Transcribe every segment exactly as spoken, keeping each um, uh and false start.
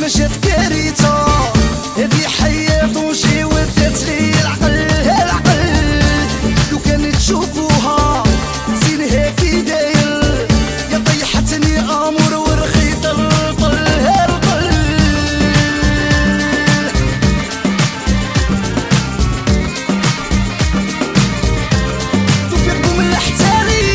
مشات كارثة هذه حياة ونجي ودات لي العقل العقل لو كانت تشوفوها زينها كي داير يا طيحتني امور ورخيت الطل الطل توفيقكم من الحتالي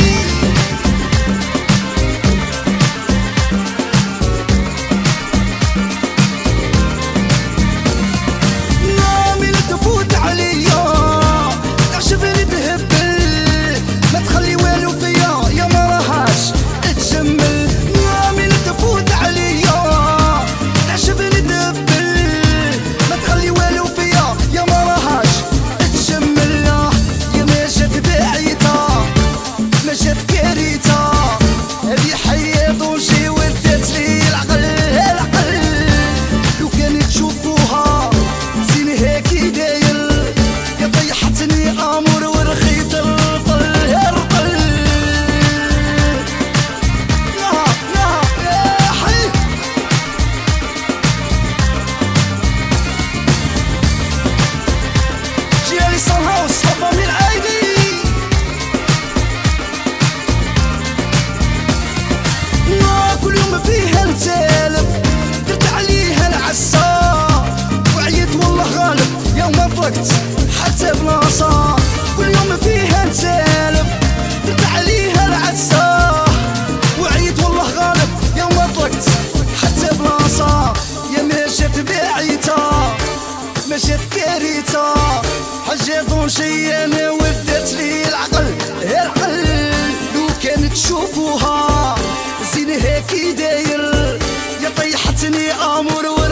حتى بلاصة كل يوم فيها نسالب درت عليها العسة وعيت والله غالب يوم طلقت حتى بلاصة يا ما جات بعيتها ما جات كارثة حاجة ضنجية انا ودات لي العقل العقل لو كانت تشوفوها زينها كي داير يا طيحتني امور